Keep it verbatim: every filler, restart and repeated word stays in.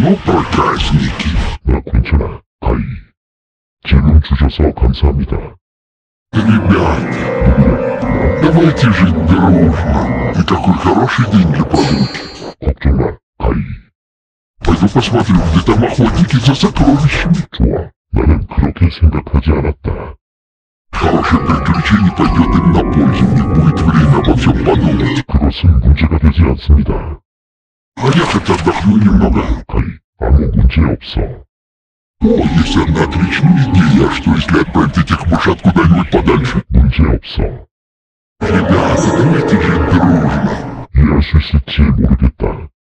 Ну, проказники. 나 괜찮아, 가이. 질문 주셔서 감사합니다. Ребята, давайте жить дружно. И какой хороший день для прогулки. 걱정 마, 가이. Пойду посмотрю, где там охотники за сокровищами. 좋아, 나는 그렇게 생각하지 않았다. Хорошее приключение пойдет им на пользу, не будет время обо всем подумать. 그것은 문제가 되지 않습니다. А я хоть отдохну немного. 가이, 아무 문제 없어. О, есть одна отличная идея, что если отправить этих мышат куда-нибудь подальше? 문제 없어. Ребята, давайте жить дружно. 이해할 수 있을지 모르겠다.